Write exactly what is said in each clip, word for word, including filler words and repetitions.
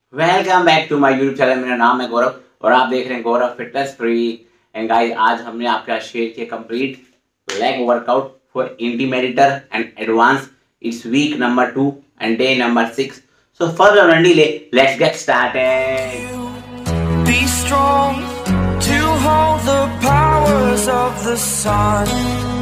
Welcome back to my YouTube channel. मेरा नाम है गौरव और आप देख रहे हैं Gaurav fitness free. And guys, आज हमने आपके साथ शेयर किया complete leg workout for intermediate and advance. It's week number two and day number six. So further no delay, let's get started. Be strong to hold the powers of the sun.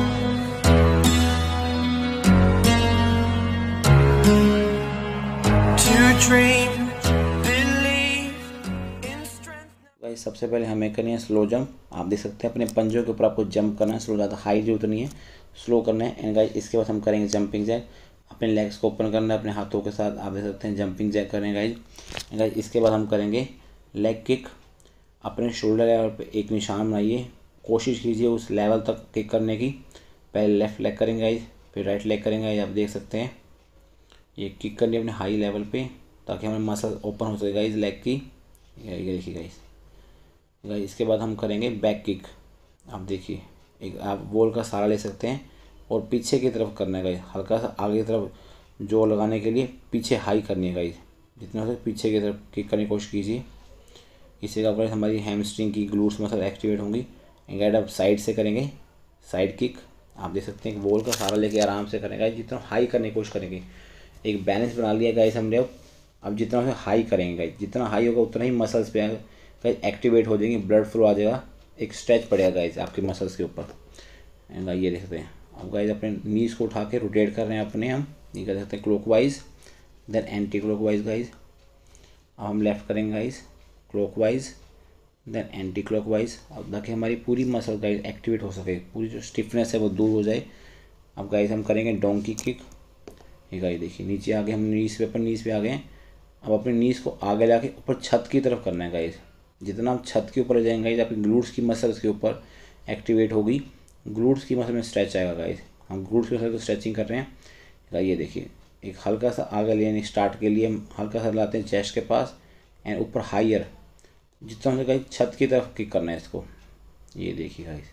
To dream, believe in strength. Guys, सबसे पहले हमें करनी है slow jump. आप देख सकते हैं अपने पंजों के ऊपर आपको जंप करना है। स्लो, ज़्यादा हाई जरूरत नहीं है, स्लो करना है। एंड गाइस, इसके बाद हम करेंगे जंपिंग जैक। अपने लेग्स को ओपन करना है अपने हाथों के साथ। आप देख सकते हैं जंपिंग जैक करें गाइस। एंड गाइस, इसके बाद हम करेंगे लेग किक। अपने शोल्डर लेवल पे एक निशान बनाइए, कोशिश कीजिए उस लेवल तक किक करने की। पहले लेफ्ट लेग करेंगे गाइस, फिर राइट लेग करेंगे गाइस। आप देख सकते हैं ये किक करनी है अपने हाई लेवल पे, ताकि हमें मसल ओपन हो सके गाइस लेग की। ये देखिए गाइस। गाइस, इसके बाद हम करेंगे बैक किक। आप देखिए, एक आप वॉल का सहारा ले सकते हैं और पीछे की तरफ करना है गाइस। हल्का सा आगे की तरफ जो लगाने के लिए पीछे हाई करनी है गाइस। जितना हो सके पीछे की तरफ किक करने की कोशिश कीजिए। इससे क्या हमारी हैमस्ट्रिंग की ग्लूट्स मसल एक्टिवेट होंगी। एंड अब साइड से करेंगे साइड किक। आप देख सकते हैं वॉल का सहारा लेके आराम से करेंगे। जितना हाई करने की कोशिश करेंगे, एक बैलेंस बना लिया गाइस हमने। अब अब जितना उसे हाई करेंगे गाइस, जितना हाई होगा उतना ही मसल्स पे गाइस एक्टिवेट हो जाएंगे, ब्लड फ्लो आ जाएगा, एक स्ट्रेच पड़ेगा गाइस आपके मसल्स के ऊपर। एंड ये देख सकते हैं अब गाइस, अपने नीज को उठा के रोटेट कर रहे हैं अपने। हम ये कर सकते हैं clockwise then anti clockwise guys. अब हम लेफ्ट करेंगे guys clockwise then anti clockwise. अब ताकि हमारी पूरी मसल गाइस एक्टिवेट हो सके, पूरी जो स्टिफनेस है वो दूर हो जाए। अब गाइस हम करेंगे डोंकी किक। ये गाइस देखिए, नीचे आगे हम नीज पे अपन नीज पे आ गए हैं। अब अपने नीज को आगे लाके ऊपर छत की तरफ करना है गाइस। जितना हम छत के ऊपर जाएंगे गाइस, आपकी ग्लूट्स की मसल्स के ऊपर एक्टिवेट होगी, ग्लूट्स की मसल में स्ट्रेच आएगा गाइस। हम ग्लूट्स की मसल को स्ट्रेचिंग कर रहे हैं गाइस। ये देखिए, एक हल्का सा आगे लेने स्टार्ट के लिए हम हल्का सा लाते हैं चेस्ट के पास एंड ऊपर हाइयर, जितना हमने गाइस छत की तरफ किक करना है इसको। ये देखिए गाइस।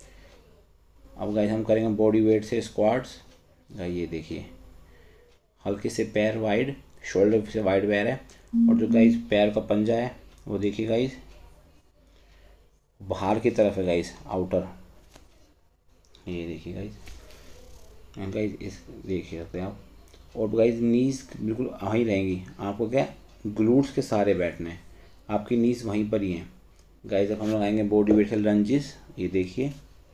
अब गाइस हम करेंगे बॉडी वेट से स्क्वाट्स गाइस। ये देखिए, हल्के से पैर वाइड, शोल्डर से वाइड पैर है, और जो गाइस पैर का पंजा है वो देखिए गाइस बाहर की तरफ है गाइस, आउटर। ये देखिए गाइस। गाइस इस देखिए सकते हैं आप। और गाइस नीज बिल्कुल वहीं रहेंगी। आपको क्या ग्लूट्स के सहारे बैठना है, आपकी नीज वहीं पर ही है गाइस। अब हम लगाएंगे बॉडी वेट से लंजेस। ये देखिए,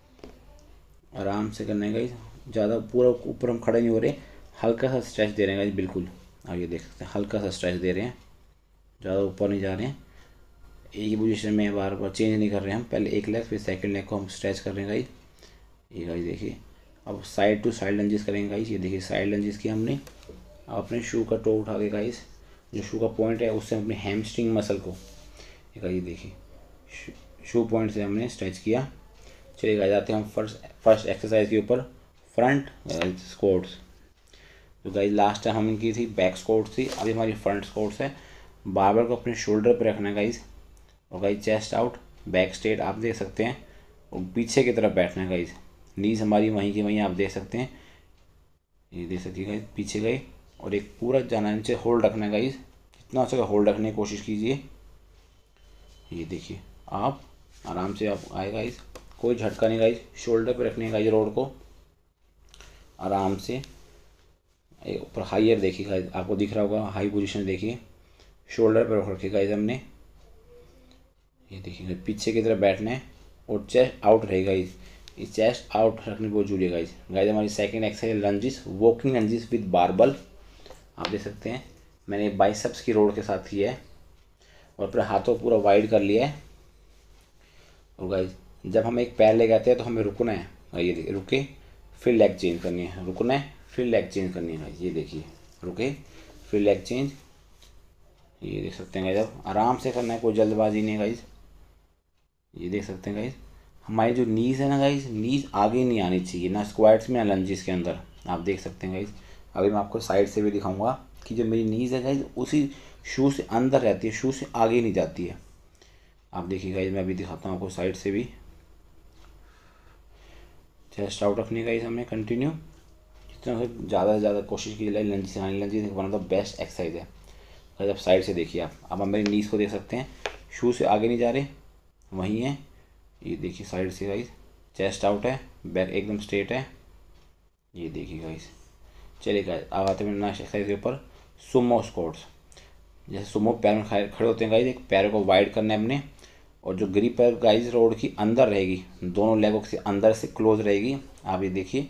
आराम से करना है गाइस, ज़्यादा पूरा ऊपर हम खड़े नहीं हो रहे, हल्का सा स्ट्रेच दे रहे हैं गाइस बिल्कुल। आप ये देख सकते हैं हल्का सा स्ट्रेच दे रहे हैं, ज़्यादा ऊपर नहीं जा रहे हैं। एक ही पोजीशन में बार बार चेंज नहीं कर रहे हैं हम। पहले एक लेग फिर सेकंड लेग को हम स्ट्रेच कर रहे हैं गाइस। ये गाइस देखिए, अब साइड टू साइड लंजेस करेंगे गाइस। ये देखिए साइड लंजेस की हमने। अब अपने शू का टो उठा के गाइस, जो शू का पॉइंट है उससे अपने हैमस्ट्रिंग मसल को ये गाइस देखिए शू पॉइंट से हमने स्ट्रेच किया। चलिए गाइस, आते हैं हम फर्स्ट फर्स्ट एक्सरसाइज के ऊपर, फ्रंट स्क्वाट्स। तो गाइस लास्ट टाइम हमने की थी बैक स्क्वाट्स थी, अभी हमारी फ्रंट स्क्वाट्स है। बारबल को अपने शोल्डर पे रखना है गाइस, और guys chest out back straight आप देख सकते हैं, और पीछे की तरफ बैठना है गाइस। नीज हमारी वहीं की वहीं आप देख सकते हैं। ये देख सकते हैं गाइस, पीछे गए और एक पूरा जाना नीचे होल्ड रखना है गाइस। जितना हो सके होल्ड रखने की कोशिश कीजिए। ये देखिए, आप आराम से आप आए गाइस, कोई झटका नहीं गाइस। शोल्डर पे रखने है गाइस रोड को आराम से। ऊपर हाइयर देखिए गाइस, आपको दिख रहा होगा हाई पोजीशन देखिए, शोल्डर पर रख रखिए गाइस हमने। ये देखिए पीछे की तरफ बैठना है और चेस्ट आउट रहेगा गाइस। इस चेस्ट आउट रखने बहुत जरूरी है गाइस। गाइस हमारी second exercise lunges, walking lunges with barbell. आप देख सकते हैं मैंने बाइसेप्स की रोड के साथ किया है और अपने हाथों को पूरा वाइड कर लिया है। और गाइस जब हम एक पैर ले आते हैं तो हमें रुकना है। ये देखिए, रुके फिर लेग चेंज करनी है, रुकना है फिर लेग चेंज करनी है गाइस। ये देखिए, रुके फिर लेग चेंज। ये देख सकते हैं गाइस, अब आराम से करना है, कोई जल्दबाजी नहीं है गाइस। ये देख सकते हैं गाइस, हमारी जो नीज है ना गाइस, नीज आगे नहीं आनी चाहिए, ना स्क्वाट्स में ना लंजेस के अंदर। आप देख सकते हैं गाइस, अभी मैं आपको साइड से भी दिखाऊंगा कि जो मेरी नीज है गाइस उसी शू से अंदर रहती है, शू से आगे नहीं जाती है। आप देखिए गाइस, मैं अभी दिखाता हूँ आपको साइड से भी। चेस्ट आउट रखने गाइस हमने कंटिन्यू, जितना ज़्यादा से ज़्यादा कोशिश की जाए लंजेस आने। Lunges one of the best exercise है। गाइस अब साइड से देखिए आप, अब आप मेरी नीज को देख सकते हैं, शू से आगे नहीं जा रहे, वहीं है। ये देखिए साइड से गाइस, चेस्ट आउट है, बैक एकदम स्ट्रेट है। ये देखिए गाइस। चलिए गाइस अब आते हैं नेक्स्ट एक्सरसाइज के ऊपर, सुमो स्क्वाट्स। जैसे सुमो पैर में खड़े होते हैं गाइस, एक पैरों को वाइड करना है हमने, और जो ग्रिप है गाइस रोड की अंदर रहेगी, दोनों लेगों से अंदर से क्लोज रहेगी, आप ये देखिए।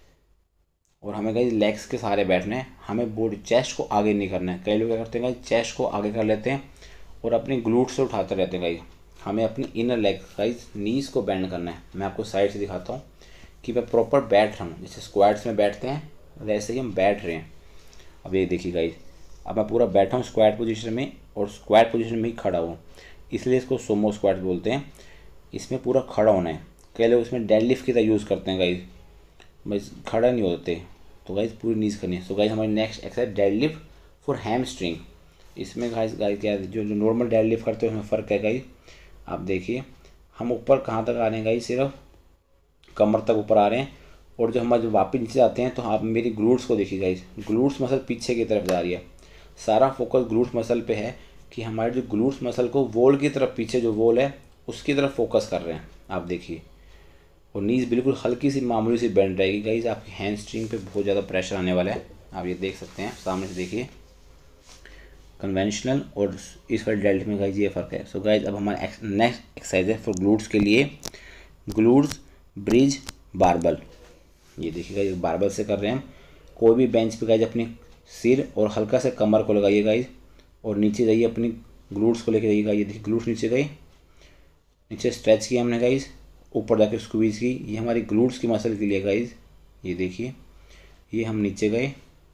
और हमें गाइस लेग्स के सहारे बैठना है, हमें बॉडी चेस्ट को आगे नहीं करना है। कई लोग क्या करते हैं गाइस, चेस्ट को आगे कर लेते हैं और अपनी ग्लूट से उठाते रहते हैं गाइस। हमें अपनी इनर लेग गाइस नीज को बेंड करना है। मैं आपको साइड से दिखाता हूँ कि मैं प्रॉपर बैठ रहा हूँ, जैसे स्क्वाट्स में बैठते हैं वैसे ही हम बैठ रहे हैं। अब ये देखिए गाइस, अब मैं पूरा बैठा हूँ स्क्वाट पोजीशन में, और स्क्वाट पोजीशन में ही खड़ा हूँ, इसलिए इसको सोमो स्क्वाट बोलते हैं। इसमें पूरा खड़ा होना है। कई लोग इसमें डेडलिफ्ट की तरह यूज़ करते हैं गाइस, बस खड़ा नहीं होते, तो गाइस पूरी नीज करनी है। तो गाइस हमारी next exercise deadlift for hamstring. इसमें गाइस गाइस क्या है, जो जो नॉर्मल डेडलिफ्ट करते हैं उसमें फ़र्क है गाइस। आप देखिए हम ऊपर कहाँ तक आ रहे हैं गाइस, सिर्फ कमर तक ऊपर आ रहे हैं, और जो हमारे वापस नीचे आते हैं तो आप मेरी ग्लूट्स को देखिए गाइस, ग्लूट्स मसल पीछे की तरफ जा रही है। सारा फोकस ग्लूट्स मसल पे है कि हमारे जो ग्लूट्स मसल को वॉल की तरफ, पीछे जो वॉल है उसकी तरफ फोकस कर रहे हैं, आप देखिए। और नीज बिल्कुल हल्की सी मामूली सी बेंड रहेगी गाइस, आपकी हैमस्ट्रिंग पे बहुत ज़्यादा प्रेशर आने वाला है। आप ये देख सकते हैं सामने से देखिए, कन्वेंशनल और इस वाले डेल्ट में गाइस ये फ़र्क है। सो गाइस अब हमारा नेक्स्ट एक्सरसाइज है फॉर ग्लूट्स के लिए, ग्लूट्स ब्रिज बारबल। ये देखिए गाइस बारबल से कर रहे हैं हम। कोई भी बेंच पे गाइस अपनी सिर और हल्का से कमर को लगाइए गाइस, और नीचे जाइए, अपनी ग्लूट्स को लेके जाइए। ये देखिए ग्लूट्स नीचे गए, नीचे स्ट्रेच किया हमने गाइस, ऊपर जाके स्क्वीज़ की। ये हमारी ग्लूट्स की मसल के लिए गाइस, ये देखिए, ये हम नीचे गए,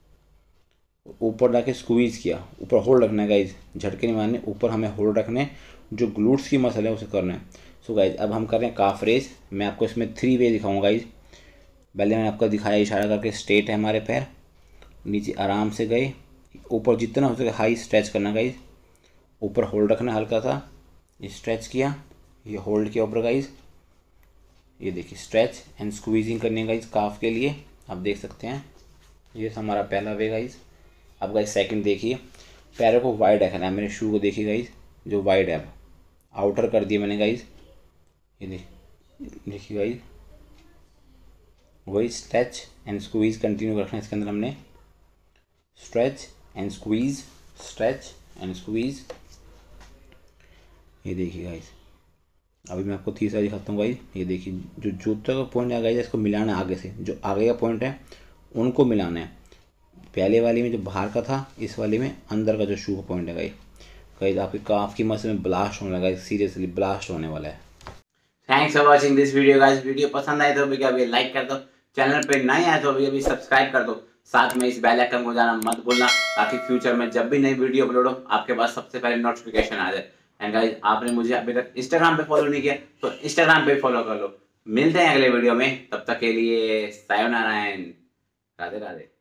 ऊपर जाके स्क्वीज़ किया, ऊपर होल्ड रखना है गाइस, झटके नहीं मारने, ऊपर हमें होल्ड रखने, जो ग्लूट्स की मसल है उसे करना है। सो गाइस अब हम कर रहे हैं काफ रेज। मैं आपको इसमें थ्री वे दिखाऊंगा गाइस। पहले मैंने आपको दिखाया इशारा करके, स्ट्रेट है हमारे पैर, नीचे आराम से गए, ऊपर जितना हो सके हाई स्ट्रेच करना गाइस, ऊपर होल्ड रखना हल्का सा, ये स्ट्रेच किया, ये होल्ड किया ऊपर गाइस। ये देखिए स्ट्रेच एंड स्क्वीजिंग करनी है गाइस काफ के लिए, आप देख सकते हैं। ये हमारा पहला वे गाइस। अब गाइस सेकंड देखिए, पैरों को वाइड रखना है, मेरे शू को देखिए गाइस, जो वाइड है, अब आउटर कर दिया मैंने गाइस। ये देखिए गाइस, वही स्ट्रेच एंड स्क्वीज कंटिन्यू रखना है इसके अंदर हमने, stretch and squeeze, stretch and squeeze. ये देखिए गाइस, अभी मैं आपको तीसरा दिखाता हूँ गाइस। ये देखिए जो जूते का पॉइंट है गाइस, इसको मिलाना है आगे से, जो आगे का पॉइंट है उनको मिलाना है। पहले वाली में जो बाहर का था, इस वाली में अंदर का जो शू का पॉइंट है गाइस। गाइस आपकी काफ की मसल में ब्लास्ट होने लगा, सीरियसली ब्लास्ट होने वाला है। Thanks for watching this video guys. Video पसंद आए तो भी अभी लाइक कर दो, चैनल पे नए आए तो भी अभी सब्सक्राइब कर दो, साथ में इस बेल आइकन को जाना मत भूलना, ताकि फ्यूचर में जब भी नई वीडियो अपलोड हो आपके पास सबसे पहले नोटिफिकेशन आ जाए। एंड गाइस आपने मुझे अभी तक इंस्टाग्राम पे फॉलो नहीं किया तो इंस्टाग्राम पे फॉलो कर लो। मिलते हैं अगले वीडियो में, तब तक के लिए सायोनारा एंड राधे राधे।